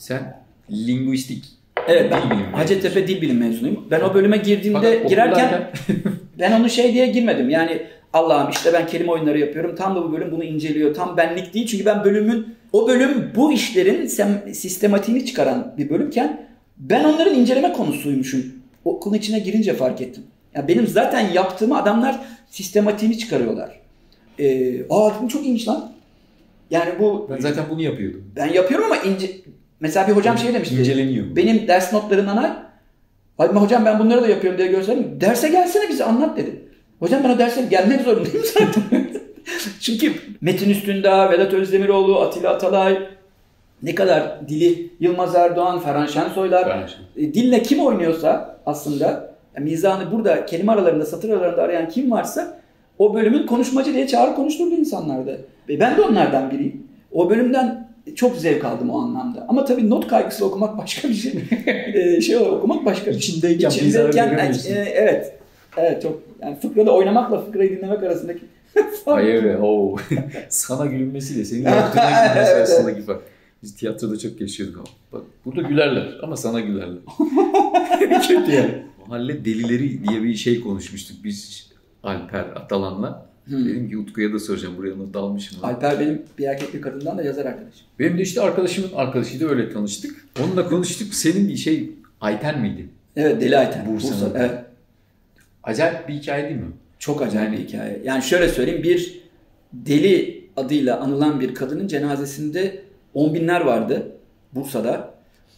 Sen linguistik. Evet, ben Hacettepe Dil Bilimi mezunuyum. Ben o bölüme girerken ben onu şey diye girmedim. Yani Allah'ım işte ben kelime oyunları yapıyorum. Tam da bu bölüm bunu inceliyor. Tam benlik değil. Çünkü ben o bölüm bu işlerin sistematiğini çıkaran bir bölümken ben onların inceleme konusuymuşum. O konu içine girince fark ettim. Yani benim zaten yaptığımı adamlar sistematiğini çıkarıyorlar. Bu çok iyiymiş lan. Yani ben zaten bunu yapıyordum. Ben yapıyorum ama mesela bir hocam şey demişti. İnceleniyor. Benim ders notlarından hadi hocam ben bunları da yapıyorum diye gösterdim. Derse gelsene bize anlat dedi. Hocam ben o derse gelmek zorundayım zaten. Çünkü Metin Üstündağ, Vedat Özdemiroğlu, Atilla Atalay, ne kadar dili Yılmaz Erdoğan, Ferhan Şensoylar, dille kim oynuyorsa aslında mizahını burada kelime aralarında, satır aralarında arayan kim varsa o bölümün konuşmacı diye çağrı konuşturdu insanlarda. Ben de onlardan biriyim. O bölümden çok zevk aldım o anlamda. Ama tabii not kaygısıyla okumak başka bir şey. Okumak başka bir şey. İçindeyken evet çok yani fıkrada oynamakla fıkrayı dinlemek arasındaki hayır sana gülünmesiyle senin yaptığına gülmesi arasındaki fark. Biz tiyatroda çok yaşıyorduk ama. Bak burada gülerler ama sana gülerler. Kötü yani. Mahalle delileri diye bir şey konuşmuştuk biz Alper Atalan'la. Dedim ki Utku'ya da soracağım buraya not almışım. Alper benim bir erkek bir kadından da yazar arkadaşım. Benim de işte arkadaşımın arkadaşıydı öyle tanıştık. Onunla konuştuk. Senin bir Ayten miydi? Evet Deli Ayten. Bursa. Evet. Acayip bir hikaye değil mi? Çok acayip bir hikaye. Yani şöyle söyleyeyim bir Deli adıyla anılan bir kadının cenazesinde 10 binler vardı Bursa'da.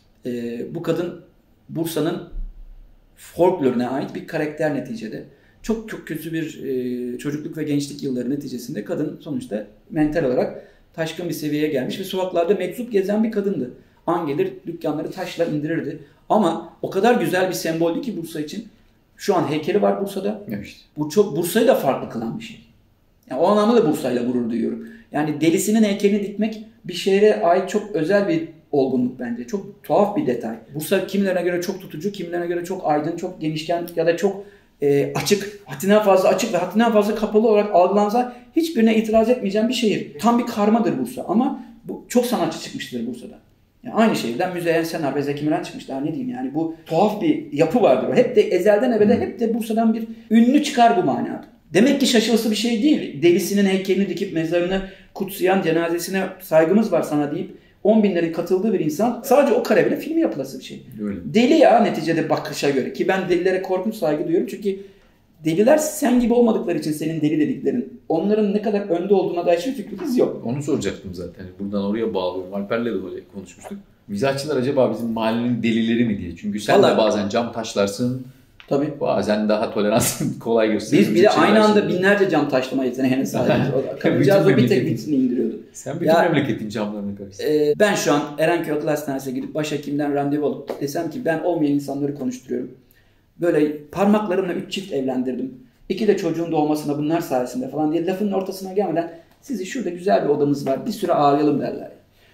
Bu kadın Bursa'nın folkloruna ait bir karakter neticede. Çok çok kötü bir çocukluk ve gençlik yılları neticesinde kadın sonuçta mental olarak taşkın bir seviyeye gelmiş ve sokaklarda meczup gezen bir kadındı. An gelir dükkanları taşla indirirdi. Ama o kadar güzel bir semboldü ki Bursa için. Şu an heykeli var Bursa'da. Evet. Bu çok Bursa'yı da farklı kılan bir şey. Yani o anlamda da Bursa'yla gurur duyuyorum. Yani delisinin heykelini dikmek bir şehre ait çok özel bir olgunluk bence. Çok tuhaf bir detay. Bursa kimilerine göre çok tutucu, kimilerine göre çok aydın, çok genişken ya da çok açık, haddinden fazla açık ve haddinden fazla kapalı olarak algılansa hiçbirine itiraz etmeyeceğim bir şehir. Tam bir karmadır Bursa ama çok sanatçı çıkmıştır Bursa'da. Yani aynı şehirden Müzeyyen Senar ve Zeki Müren çıkmış. Daha ne diyeyim yani bu tuhaf bir yapı vardır. Hep de ezelden ebede hep de Bursa'dan bir ünlü çıkar bu manada. Demek ki şaşılısı bir şey değil. Delisinin heykelini dikip mezarını kutsayan cenazesine saygımız var sana deyip 10 binlerin katıldığı bir insan sadece o kare bile filmi yapılası bir şey. Öyle. Deli ya neticede bakışa göre ki ben delilere korkunç saygı duyuyorum çünkü deliler sen gibi olmadıkları için senin deli dediklerin onların ne kadar önde olduğuna dair hiçbir fikrimiz yok. Onu soracaktım zaten. Buradan oraya bağlıyorum. Alper'le de öyle konuşmuştuk. Mizahçılar acaba bizim mahallenin delileri mi diye. Çünkü sen de bazen cam taşlarsın. Tabii. Bazen daha toleransın kolay gösterir. Biz bir de aynı anda binlerce cam taşlama yeteneğine sahibiz. Kadıncağız o bir tek vitrini indiriyordu. Sen bütün memleketin camlarını karıştırdın. Ben şu an Erenköy Akıl Hastanesi'ne gidip başhekimden randevu alıp desem ki ben olmayan insanları konuşturuyorum. Böyle parmaklarımla 3 çift evlendirdim. 2 de çocuğun doğmasına bunlar sayesinde falan diye lafın ortasına gelmeden sizi şurada güzel bir odamız var bir süre ağırlayalım derler.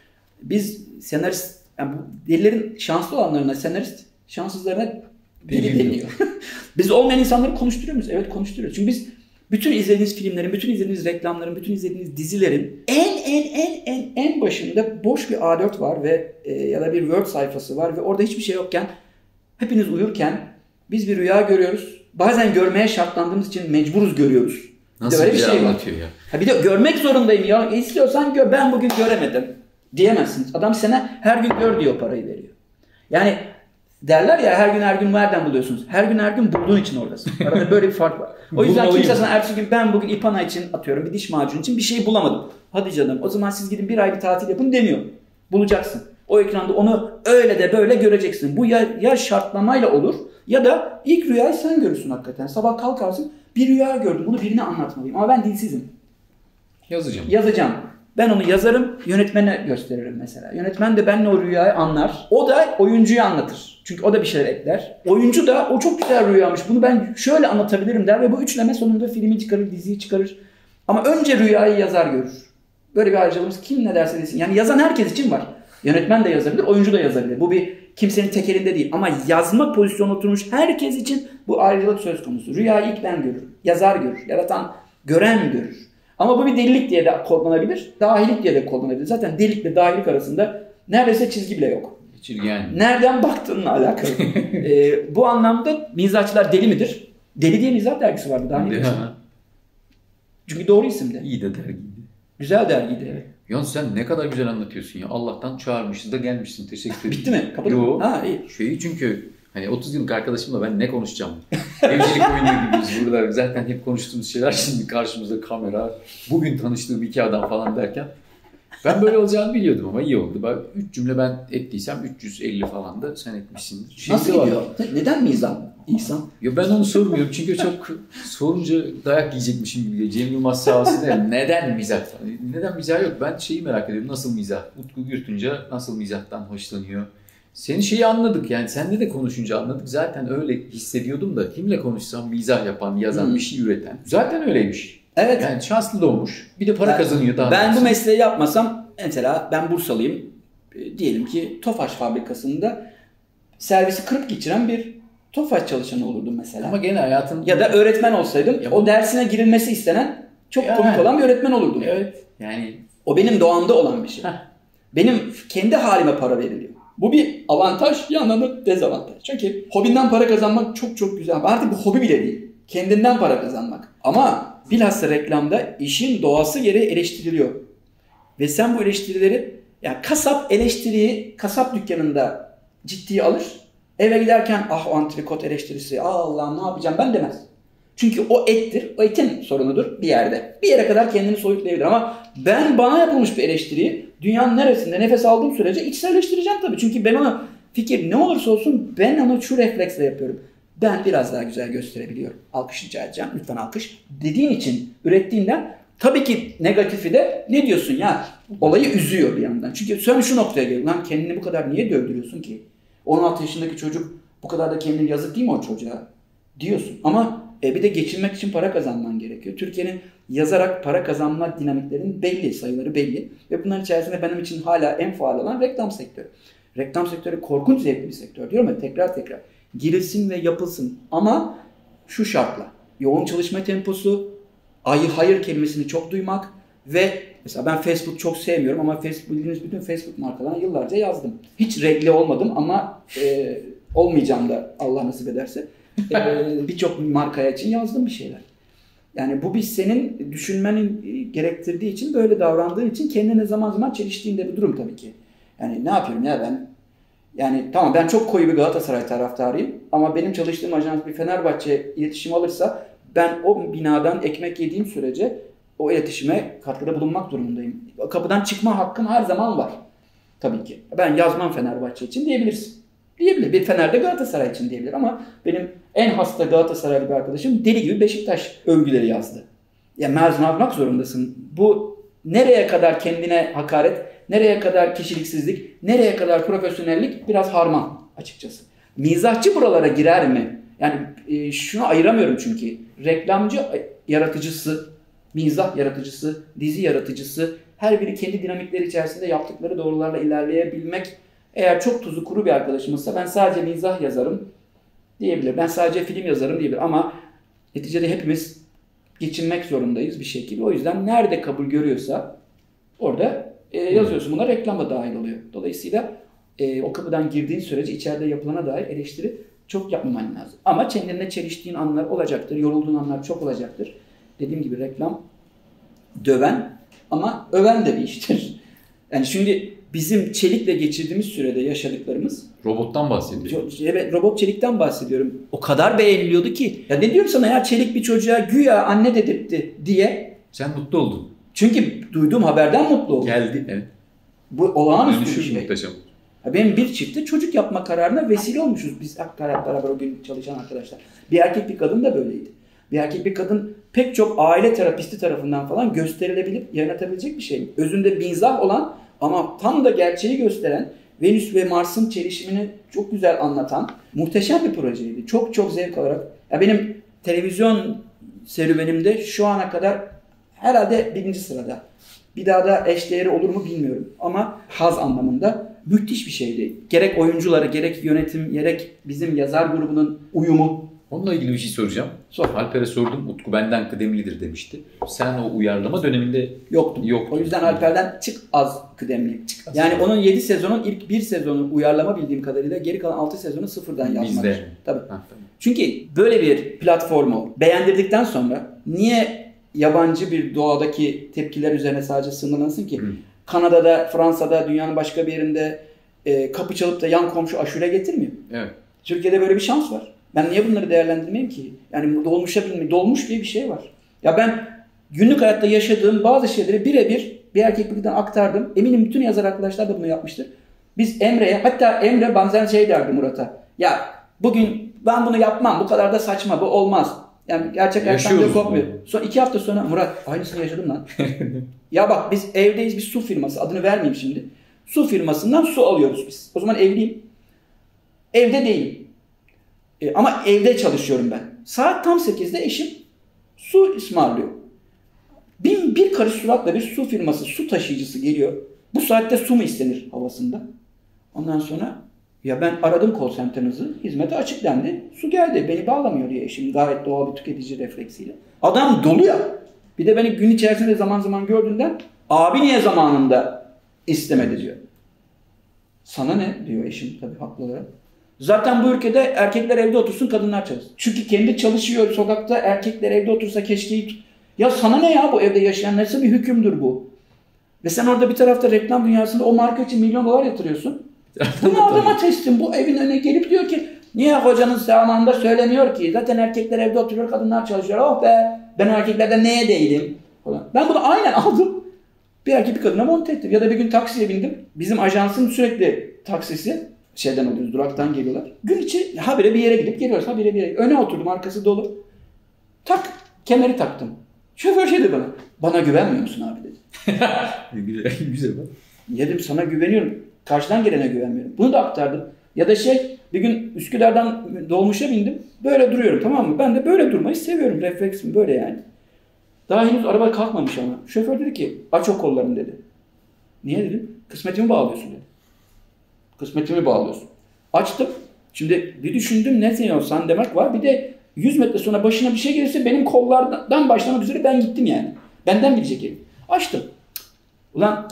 Biz senarist, yani bu delilerin şanslı olanlarına senarist, şanssızlarına deli deniyor. Biz olmayan insanları konuşturuyor muyuz? Evet konuşturuyoruz. Çünkü biz bütün izlediğiniz filmlerin, bütün izlediğiniz reklamların, bütün izlediğiniz dizilerin en başında boş bir A4 var ve ya da bir Word sayfası var ve orada hiçbir şey yokken hepiniz uyurken biz bir rüya görüyoruz. Bazen görmeye şartlandığımız için mecburuz görüyoruz. Nasıl bir şey anlatıyor ya? Bir de görmek zorundayım ya. İstiyorsan gör. Ben bugün göremedim. Diyemezsiniz. Adam sana her gün gör diyor parayı veriyor. Yani derler ya her gün nereden buluyorsunuz? Her gün bulduğun için oradasın. Arada böyle bir fark var. O yüzden kimse sana ertesi gün ben bugün İpana için atıyorum bir diş macunu için bir şey bulamadım. Hadi canım o zaman siz gidin bir ay bir tatil yapın demiyor. Bulacaksın. O ekranda onu öyle de böyle göreceksin. Bu ya şartlamayla olur ya da ilk rüyayı sen görürsün hakikaten. Sabah kalkarsın bir rüya gördüm bunu birine anlatmalıyım ama ben dilsizim. Yazacağım. Ben onu yazarım, yönetmene gösteririm mesela. Yönetmen de benimle o rüyayı anlar. O da oyuncuya anlatır. Çünkü o da bir şeyler ekler. Oyuncu da o çok güzel rüyamış. Bunu ben şöyle anlatabilirim der ve bu üçleme sonunda filmi çıkarır, diziyi çıkarır. Ama önce rüyayı yazar görür. Böyle bir ayrıcalığımız kim ne derse desin. Yani yazan herkes için var. Yönetmen de yazabilir, oyuncu da yazabilir. Bu bir kimsenin tek elinde değil. Ama yazma pozisyonuna oturmuş herkes için bu ayrıcalık söz konusu. Rüyayı ilk ben görürüm. Yazar görür. Yaratan, gören görür. Ama bu bir delilik diye de kodlanabilir. Dahilik diye de kodlanabilir. Zaten delilikle dahilik arasında neredeyse çizgi bile yok. Geçirgen. Nereden baktığınla alakalı. Bu anlamda mizahçılar deli midir? Deli diye mizah dergisi vardı daha ne diyorsun? Çünkü doğru isimdi. İyi de dergiydi. Güzel dergiydi evet. Ya sen ne kadar güzel anlatıyorsun ya. Allah'tan çağırmışız da gelmişsin. Teşekkür ederim. Bitti mi? Kapalı Yo. mı? Ha iyi. Çünkü hani 30 yıllık arkadaşımla ben ne konuşacağım? Evcilik oynuyor gibiyiz burada. Zaten hep konuştuğumuz şeyler, şimdi karşımızda kamera. Bugün tanıştığım 2 adam falan derken. Ben böyle olacağını biliyordum ama iyi oldu. Bak 3 cümle ben ettiysem 350 falan da sen etmişsindir. Nasıl gidiyor? Neden mizah İhsan? Ya ben onu sormuyorum çünkü çok sorunca dayak yiyecekmişim gibi geliyor. Cem Yılmaz sağ olsun der. Neden mizah? Neden mizah yok? Ben şeyi merak ediyorum. Nasıl mizah? Utku Gürtünca nasıl mizahtan hoşlanıyor? Senin şeyi anladık yani. Seninle de konuşunca anladık. Zaten öyle hissediyordum da kimle konuşsam mizah yapan, yazan, bir şey üreten. Zaten öyleymiş. Evet. Yani şanslı doğmuş. Bir de para kazanıyor daha. Ben bu mesleği yapmasam mesela ben Bursalıyım. Diyelim ki Tofaş fabrikasında servisi kırıp geçiren bir Tofaş çalışanı olurdum mesela. Ama gene hayatın... Ya da öğretmen olsaydım o dersine girilmesi istenen çok komik olan bir öğretmen olurdum. Evet. Yani... O benim doğamda olan bir şey. Benim kendi halime para veriliyor. Bu bir avantaj, bir yandan da dezavantaj. Çünkü hobinden para kazanmak çok çok güzel. Artık bu hobi bile değil. Kendinden para kazanmak. Ama bilhassa reklamda işin doğası gereği eleştiriliyor. Ve sen bu eleştirileri, yani kasap eleştiriyi kasap dükkanında ciddiye alır. Eve giderken o antrikot eleştirisi, Allah'ım ne yapacağım ben demez. Çünkü o ettir, o etin sorunudur bir yerde. Bir yere kadar kendini soyutlayabilir ama ben bana yapılmış bir eleştiriyi dünyanın neresinde nefes aldığım sürece içselleştireceğim tabii. Çünkü ben ona fikir ne olursa olsun ben onu şu refleksle yapıyorum. Ben biraz daha güzel gösterebiliyorum. Alkış rica edeceğim. Lütfen alkış. Dediğin için, ürettiğinden tabii ki negatifi de ne diyorsun ya? Olayı üzüyor bir yandan. Çünkü sen şu noktaya geliyorsun. Lan kendini bu kadar niye dövdürüyorsun ki? 16 yaşındaki çocuk bu kadar da kendini yazık değil mi o çocuğa? Diyorsun. Ama bir de geçinmek için para kazanman gerekiyor. Türkiye'nin yazarak para kazanma dinamiklerinin belli, sayıları belli. Ve bunların içerisinde benim için hala en faal olan reklam sektörü. Reklam sektörü korkunç zevkli bir sektör diyorum ya tekrar. Girilsin ve yapılsın. Ama şu şartla. Yoğun çalışma temposu, hayır kelimesini çok duymak ve mesela ben Facebook çok sevmiyorum ama bildiğiniz bütün Facebook markalarına yıllarca yazdım. Hiç regle olmadım ama olmayacağım da Allah nasip ederse. Birçok markaya için yazdım bir şeyler. Yani bu senin düşünmenin gerektirdiği için, böyle davrandığın için kendine zaman zaman çeliştiğinde bir durum tabii ki. Yani ne yapıyorum ya ben? Yani tamam ben çok koyu bir Galatasaray taraftarıyım ama benim çalıştığım ajans bir Fenerbahçe iletişim alırsa ben o binadan ekmek yediğim sürece o iletişime katkıda bulunmak durumundayım. Kapıdan çıkma hakkım her zaman var. Tabii ki. Ben yazmam Fenerbahçe için diyebilirsin. Diyebilir. Bir Fener'de Galatasaray için diyebilir ama benim en hasta Galatasaraylı bir arkadaşım deli gibi Beşiktaş övgüleri yazdı. Ya mezun almak zorundasın. Bu nereye kadar kendine hakaret, nereye kadar kişiliksizlik, nereye kadar profesyonellik biraz harman açıkçası. Mizahçı buralara girer mi? Yani şunu ayıramıyorum çünkü. Reklamcı yaratıcısı, mizah yaratıcısı, dizi yaratıcısı her biri kendi dinamikleri içerisinde yaptıkları doğrularla ilerleyebilmek. Eğer çok tuzu kuru bir arkadaşımızsa ben sadece mizah yazarım diyebilir. Ben sadece film yazarım diyebilir. Ama neticede hepimiz geçinmek zorundayız bir şekilde. O yüzden nerede kabul görüyorsa orada yazıyorsun. Buna reklam da dahil oluyor. Dolayısıyla o kapıdan girdiğin sürece içeride yapılana dair eleştiri çok yapmaman lazım. Ama kendine çeliştiğin anlar olacaktır. Yorulduğun anlar çok olacaktır. Dediğim gibi reklam döven ama öven de bir iştir. Yani şimdi bizim çelikle geçirdiğimiz sürede yaşadıklarımız... Robottan bahsediyor. Evet, robot çelikten bahsediyorum. O kadar beğeniliyordu ki. Ya ne diyorum sana ya, çelik bir çocuğa güya anne dedirtti diye. Sen mutlu oldun. Çünkü duyduğum haberden mutlu oldum. Geldi, evet. Bu olağanüstü bir şey. Muhteşem. Benim bir çifte çocuk yapma kararına vesile olmuşuz. Biz beraber o gün çalışan arkadaşlar. Bir erkek bir kadın da böyleydi. Bir erkek bir kadın pek çok aile terapisti tarafından falan gösterilebilip yanıtabilecek bir şey. Özünde mizah olan ama tam da gerçeği gösteren, Venüs ve Mars'ın çelişimini çok güzel anlatan muhteşem bir projeydi. Çok çok zevk alarak. Ya benim televizyon serüvenimde şu ana kadar herhalde 1. sırada. Bir daha da eşdeğeri olur mu bilmiyorum. Ama haz anlamında müthiş bir şeydi. Gerek oyuncuları, gerek yönetim, gerek bizim yazar grubunun uyumu. Onunla ilgili bir şey soracağım. Sor. Alper'e sordum. Utku benden kıdemlidir demişti. Sen o uyarlama döneminde Yoktum. yoktun. O yüzden Alper'den çık az kıdemli. Yani onun 7 sezonun ilk 1 sezonu uyarlama bildiğim kadarıyla geri kalan 6 sezonu sıfırdan yazmak. Bizde. Tabii. Tamam. Çünkü böyle bir platformu beğendirdikten sonra niye yabancı bir doğadaki tepkiler üzerine sadece sınırlansın ki? Kanada'da, Fransa'da, dünyanın başka bir yerinde kapı çalıp da yan komşu aşure getirmiyor. Evet. Türkiye'de böyle bir şans var. Ben niye bunları değerlendirmeyeyim ki? Yani dolmuş diye bir şey var. Ya ben günlük hayatta yaşadığım bazı şeyleri birebir bir erkek birlikten aktardım. Eminim bütün yazar arkadaşlar da bunu yapmıştır. Biz Emre'ye, hatta Emre bazen şey derdi Murat'a. Ya bugün ben bunu yapmam, bu kadar da saçma, bu olmaz. Yani gerçek hayattan da kopmuyor. Sonra 2 hafta sonra Murat aynısını yaşadım lan. Ya bak biz evdeyiz, bir su firması, adını vermeyeyim şimdi. Su firmasından su alıyoruz biz. O zaman evliyim. Evde değilim. Ama evde çalışıyorum ben. Saat tam 8'de eşim su ısmarlıyor. Bir karış suratla bir su firması, su taşıyıcısı geliyor. Bu saatte su mu istenir havasında? Ondan sonra ya ben aradım call center'ınızı, hizmete açık dendi. Su geldi, beni bağlamıyor diye eşim gayet doğal bir tüketici refleksiyle. Adam dolu ya. Bir de beni gün içerisinde zaman zaman gördüğünden abi niye zamanında istemedi diyor. Sana ne diyor eşim tabii haklı olarak. Zaten bu ülkede erkekler evde otursun, kadınlar çalışsın. Çünkü kendi çalışıyor sokakta, erkekler evde otursa keşke... Ya sana ne ya bu evde yaşayan, nasıl bir hükümdür bu? Ve sen orada bir tarafta reklam dünyasında o marka için milyon dolar yatırıyorsun. Bunu adama teslim, bu evin önüne gelip diyor ki niye kocanın zamanında söylemiyor ki? Zaten erkekler evde oturuyor, kadınlar çalışıyor. Oh be, ben o erkeklerden neye değilim? Falan. Ben bunu aynen aldım. Bir erkek bir kadına monte ettim. Ya da bir gün taksiye bindim. Bizim ajansın sürekli taksisi. Şeyden oluyoruz, duraktan geliyorlar. Gün içi habire bir yere gidip geliyoruz, habire bir yere. Öne oturdum, arkası dolu. Tak, kemeri taktım. Şoför şey dedi bana güvenmiyor musun abi dedi. Güzel bak. Dedim sana güveniyorum, karşıdan gelene güvenmiyorum. Bunu da aktardım. Ya da bir gün Üsküdar'dan dolmuşa bindim, böyle duruyorum tamam mı? Ben de böyle durmayı seviyorum, refleksim böyle yani. Daha henüz araba kalkmamış ama. Şoför dedi ki aç o kollarını dedi. Niye dedim? Kısmetimi bağlıyorsun dedi. Kısmetimi bağlıyorsun. Açtım. Şimdi bir düşündüm ne diyorsan demek var. Bir de 100 metre sonra başına bir şey gelirse benim kollardan başlamak üzere ben gittim yani. Benden bilecek herif. Açtım. Ulan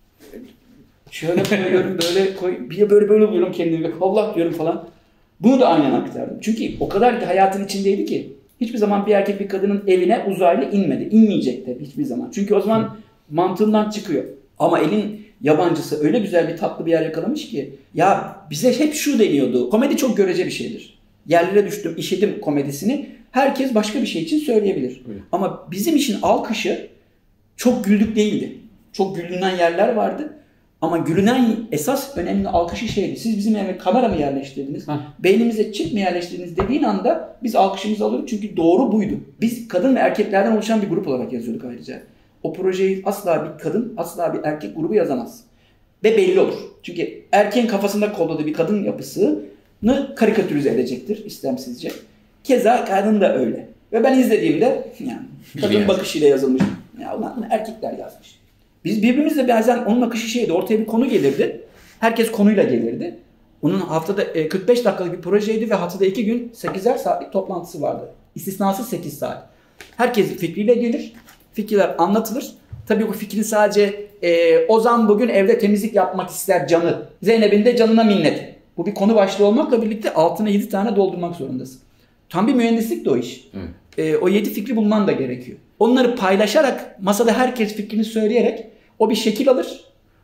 şöyle koyuyorum böyle böyle buluyorum kendimi. Allah diyorum falan. Bunu da aynen aktardım. Çünkü o kadar ki hayatın içindeydi ki hiçbir zaman bir erkek bir kadının evine uzaylı inmedi. İnmeyecek de hiçbir zaman. Çünkü o zaman mantığından çıkıyor. Ama elin yabancısı öyle güzel bir tatlı bir yer yakalamış ki ya bize hep şu deniyordu. Komedi çok görece bir şeydir. Yerlere düştüm, işedim komedisini. Herkes başka bir şey için söyleyebilir. Evet. Ama bizim işin alkışı çok güldük değildi. Çok güldüğünden yerler vardı. Ama gülünen esas önemli alkışı şeydi. Siz bizim eve kamera mı yerleştirdiniz? Beynimize çip mi yerleştirdiniz dediğin anda biz alkışımızı alıyorduk. Çünkü doğru buydu. Biz kadın ve erkeklerden oluşan bir grup olarak yazıyorduk ayrıca. O projeyi asla bir kadın, asla bir erkek grubu yazamaz. Ve belli olur. Çünkü erkeğin kafasında kodladığı bir kadın yapısını karikatürize edecektir istemsizce. Keza kadın da öyle. Ve ben izlediğimde yani kadın bakışıyla yazılmış. Ya ulan erkekler yazmış. Biz birbirimizle bazen onun akışı şeydi. Ortaya bir konu gelirdi. Herkes konuyla gelirdi. Onun haftada 45 dakikalık bir projeydi ve haftada 2 gün 8'er saatlik toplantısı vardı. İstisnası 8 saat. Herkes fikriyle gelir. Fikirler anlatılır. Tabii bu fikrin sadece Ozan bugün evde temizlik yapmak ister canı. Zeynep'in de canına minnet. Bu bir konu başlığı olmakla birlikte altına 7 tane doldurmak zorundasın. Tam bir mühendislik de o iş. O 7 fikri bulman da gerekiyor. Onları paylaşarak masada herkes fikrini söyleyerek o bir şekil alır.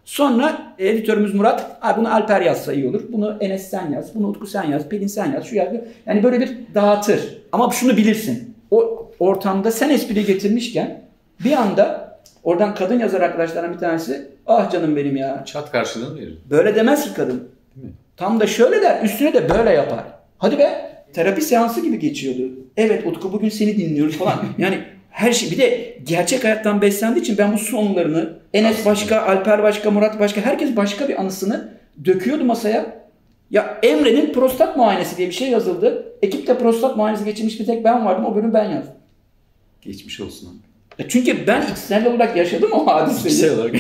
Sonra editörümüz Murat bunu Alper yazsa iyi olur. Bunu Enes sen yaz. Bunu Utku sen yaz. Pelin sen yaz. Şu yaz. Yani böyle bir dağıtır. Ama şunu bilirsin. O ortamda sen espri getirmişken bir anda oradan kadın yazar arkadaşlardan bir tanesi ah canım benim ya. Çat karşılığını verir. Böyle demez ki kadın. Değil mi? Tam da şöyle der. Üstüne de böyle yapar. Hadi be. Terapi seansı gibi geçiyordu. Evet Utku bugün seni dinliyoruz falan. Yani her şey. Bir de gerçek hayattan beslendiği için ben bu sonlarını Enes başka, Alper başka, Murat başka herkes başka bir anısını döküyordu masaya. Ya Emre'nin prostat muayenesi diye bir şey yazıldı. Ekipte prostat muayenesi geçirmiş bir tek ben vardım. O bölümü ben yazdım. Geçmiş olsun. Çünkü ben içsel olarak yaşadım o hadiseyi. İçsel olarak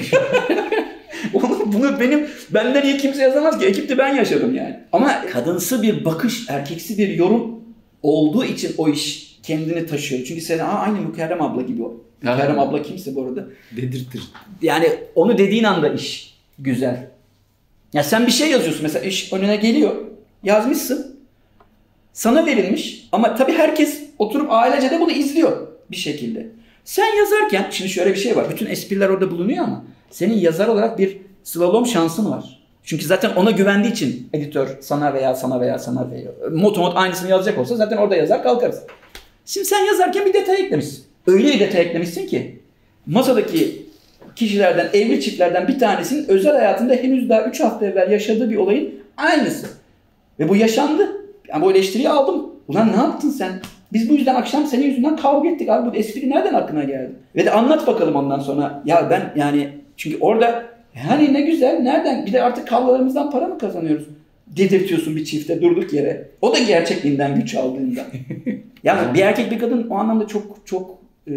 Bunu benden iyi kimse yazamaz ki. Ekipte ben yaşadım yani. Ama kadınsı bir bakış, erkeksi bir yorum olduğu için o iş kendini taşıyor. Çünkü sen aynı Mükerrem abla gibi o. Mükerrem abla kimse bu arada. Dedirtir. Yani onu dediğin anda iş güzel. Ya sen bir şey yazıyorsun mesela, iş önüne geliyor. Yazmışsın. Sana verilmiş ama tabii herkes oturup ailece de bunu izliyor bir şekilde. Sen yazarken şimdi şöyle bir şey var. Bütün espriler orada bulunuyor ama senin yazar olarak bir slalom şansın var. Çünkü zaten ona güvendiği için editör sana veya sana veya sana veriyor. Motomot aynısını yazacak olsa zaten orada yazar kalkarız. Şimdi sen yazarken bir detay eklemişsin. Öyle bir detay eklemişsin ki masadaki kişilerden, evli çiftlerden bir tanesinin özel hayatında henüz daha 3 hafta evvel yaşadığı bir olayın aynısı. Ve bu yaşandı. Yani bu eleştiriyi aldım. Ulan ne yaptın sen? Biz bu yüzden akşam senin yüzünden kavga ettik abi. Bu espri nereden aklına geldi? Ve de anlat bakalım ondan sonra. Ya ben yani çünkü orada hani ne güzel nereden? Bir de artık kavgalarımızdan para mı kazanıyoruz? Dedirtiyorsun bir çifte durduk yere. O da gerçekliğinden güç aldığında. Yani bir erkek bir kadın o anlamda çok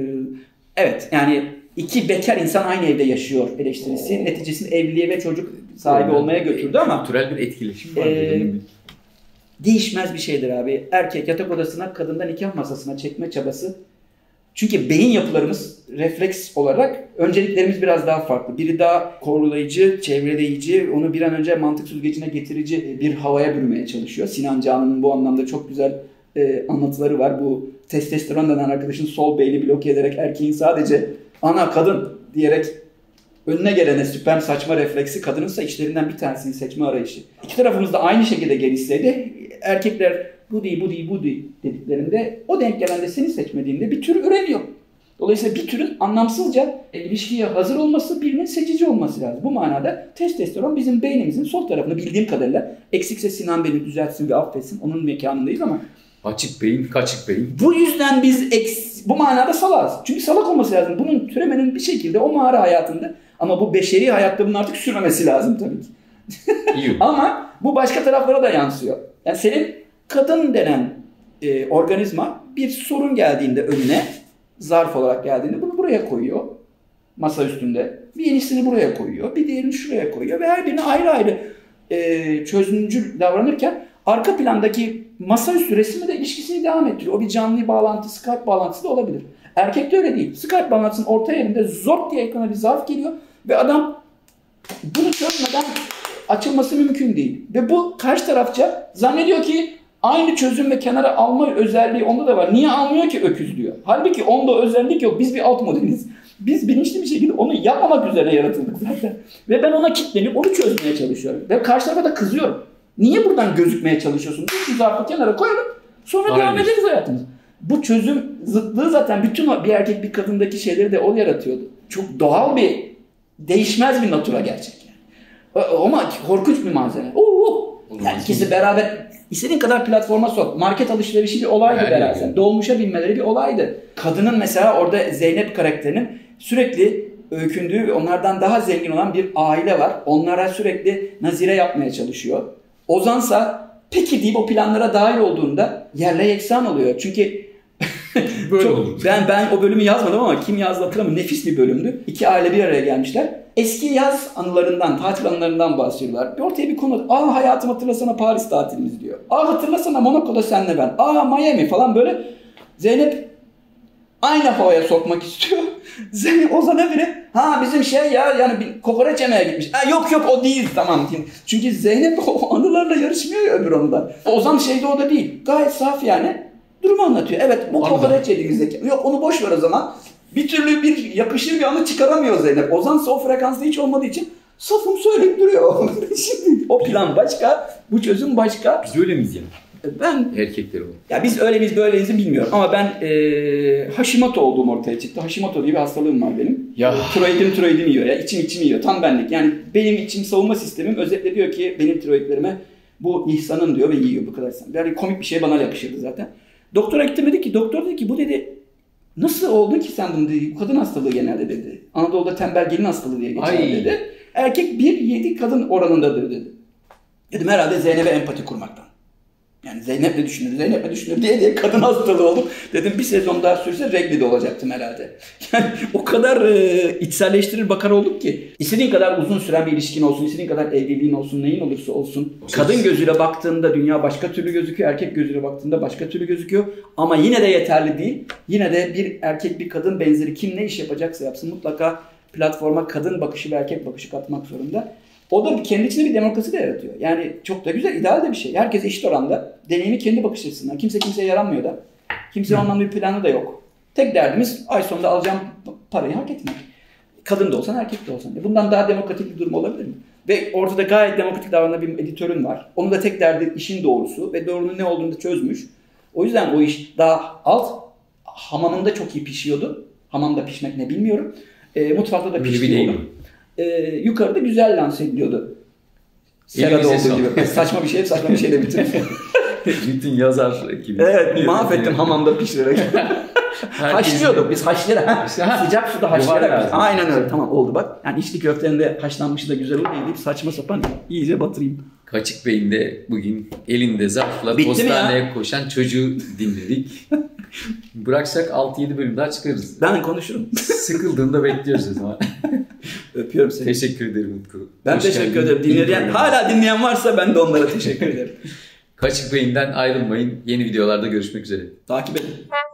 evet yani iki bekar insan aynı evde yaşıyor eleştirisi. Neticesinde evliliğe ve çocuk sahibi olmaya götürdü ama kültürel bir etkileşim var. Değişmez bir şeydir abi. Erkek yatak odasına, kadından nikah masasına çekme çabası. Çünkü beyin yapılarımız refleks olarak önceliklerimiz biraz daha farklı. Biri daha korulayıcı, çevreleyici, onu bir an önce mantık süzgecine getirici bir havaya bürümeye çalışıyor. Sinan Canan'ın bu anlamda çok güzel anlatıları var. Bu testosteron denen arkadaşın sol beyni bloke ederek erkeğin sadece ana kadın diyerek önüne gelene sperm saçma refleksi, kadınınsa içlerinden bir tanesini seçme arayışı. İki tarafımız da aynı şekilde gelişseydi erkekler bu değil dediklerinde o denk gelende seni seçmediğinde bir tür üremiyor. Dolayısıyla bir türün anlamsızca ilişkiye hazır olması, birinin seçici olması lazım. Bu manada testosteron bizim beynimizin sol tarafını bildiğim kadarıyla, eksikse Sinan beni düzeltsin ve affetsin, onun mekanındayız ama açık beyin, kaçık beyin. bu yüzden biz bu manada salağız. Çünkü salak olması lazım. Bunun türemenin bir şekilde o mağara hayatında ama bu beşeri hayatta bunun artık sürmemesi lazım tabii ki. Ama bu başka taraflara da yansıyor. Yani senin kadın denen organizma bir sorun geldiğinde önüne, zarf olarak geldiğinde bunu buraya koyuyor. Masa üstünde. Bir yenisini buraya koyuyor. Bir diğerini şuraya koyuyor. Ve her birine ayrı ayrı çözümcül davranırken arka plandaki masaüstü resmi de ilişkisini devam ettiriyor. O bir canlı bağlantı, Skype bağlantısı da olabilir. Erkekte öyle değil. Skype bağlantısının orta yerinde zort diye ekrana bir zarf geliyor ve adam bunu çözmeden açılması mümkün değil. Ve bu karşı tarafça zannediyor ki aynı çözüm ve kenara alma özelliği onda da var. Niye almıyor ki öküz diyor. Halbuki onda özellik yok. Biz bir alt modeliz. Biz bilinçli bir şekilde onu yapmamak üzere yaratıldık zaten. Ve ben ona kilitlenip onu çözmeye çalışıyorum. Ve karşı tarafa da kızıyorum. Niye buradan gözükmeye çalışıyorsun? Şu zarfı kenara koyalım. Sonra devam ederiz hayatımız. Bu çözüm zıtlığı zaten bütün bir erkek bir kadındaki şeyleri de o yaratıyordu. Çok doğal bir, değişmez bir natura gerçek yani. Ama korkunç bir malzeme. Yani ikisi beraber istediğin kadar platforma sok. Market alışverişi bir olaydı beraber. Dolmuşa binmeleri bir olaydı. Kadının mesela orada Zeynep karakterinin sürekli öykündüğü ve onlardan daha zengin olan bir aile var. Onlara sürekli nazire yapmaya çalışıyor. Ozansa peki deyip o planlara dahil olduğunda yerle yeksan oluyor. Çünkü böyle oldu. Ben o bölümü yazmadım ama kim yazdı hatırlamıyorum. Nefis bir bölümdü. İki aile bir araya gelmişler. Eski yaz anılarından, tatil anılarından bahsediyorlar. Ortaya bir konu. Hayatım hatırlasana Paris tatilimiz diyor. Hatırlasana Monaco'da senle ben. Miami falan böyle. Zeynep aynı havaya sokmak istiyor. Zeynep Ozan'a biri bizim şey ya yani bir kokoreç yemeye gitmiş. Yok o değil tamam. Çünkü Zeynep o anılarla yarışmıyor ya öbür anılar. Ozan şeyde o da değil. Gayet saf yani. Durumu anlatıyor. Evet bu kokoreç yediğimizdeki. Yok onu boş ver o zaman. Bir türlü bir yakışır bir anı çıkaramıyor Zeynep. Ozansa o frekansta hiç olmadığı için safım söyleyip duruyor. Şimdi o plan başka, bu çözüm başka. Biz öyle miyiz yani? Ben erkekler olarak. Ya biz öyle miyiz böyleyiz bilmiyorum ama ben Hashimoto olduğum ortaya çıktı. Hashimoto diye bir hastalığım var benim. Ya. Tiroidimi yiyor ya. İçim yiyor. Tam benlik. Yani benim içim savunma sistemim özetle diyor ki benim tiroidlerime bu ihsanın diyor ve yiyor bu kadar. Yani komik bir şey bana yakışırdı zaten. Doktora gittim dedi ki doktor dedi ki bu dedi nasıl oldu ki sen bunu dedi. Bu kadın hastalığı genelde dedi. Anadolu'da tembel gelin hastalığı diye geçer dedi. Erkek 1-7 kadın oranındadır dedi. Dedim herhalde Zeynep'e empati kurmaktan. Yani Zeynep ne düşünür, Zeynep ne düşünür diye kadın hastalığı oldum. Dedim bir sezon daha sürse reglide olacaktım herhalde. Yani o kadar içselleştirir bakar olduk ki. İstediğin kadar uzun süren bir ilişkin olsun, istediğin kadar evliliğin olsun, neyin olursa olsun. Kadın gözüyle baktığında dünya başka türlü gözüküyor, erkek gözüyle baktığında başka türlü gözüküyor. Ama yine de yeterli değil. Yine de bir erkek bir kadın benzeri kim ne iş yapacaksa yapsın mutlaka platforma kadın bakışı ve erkek bakışı katmak zorunda. O da kendi içinde bir demokrasi de yaratıyor. Yani çok da güzel, ideal de bir şey. Herkes eşit oranda. Deneyimi kendi bakış açısından. Kimse kimseye yaranmıyor da. Kimsenin ondan bir planı da yok. Tek derdimiz ay sonunda alacağım parayı hak etmek. Kadın da olsan, erkek de olsan. Bundan daha demokratik bir durum olabilir mi? Ve ortada gayet demokratik davranan bir editörün var. Onun da tek derdi işin doğrusu ve doğrunun ne olduğunu da çözmüş. O yüzden o iş daha alt. Hamamında çok iyi pişiyordu. Hamamda pişmek ne bilmiyorum. Mutfakta da pişiyordu. Yukarıda güzel lanse ediliyordu. Serada olduğu gibi. Saçma bir şey de bitirdim. Bütün yazar gibi. Evet, mahvettim hamamda pişirerek. Haşlıyorduk biz haşlayarak. Sıcak suda haşlayarak. Aynen öyle, tamam oldu bak. Yani içli köftenin de haşlanmışı da güzel oluyor deyip saçma sapan iyice batırayım. Kaçık Bey'in de bugün elinde zarfla postaneye koşan çocuğu dinledik. Bıraksak 6-7 bölüm daha çıkarız. Ben konuşurum. Sıkıldığında bekliyoruz o zaman. Öpüyorum seni. Teşekkür ederim Utku. Ben teşekkür ederim. Hala dinleyen varsa ben de onlara teşekkür ederim. Kaçık Bey'inden ayrılmayın. Yeni videolarda görüşmek üzere. Takip edin.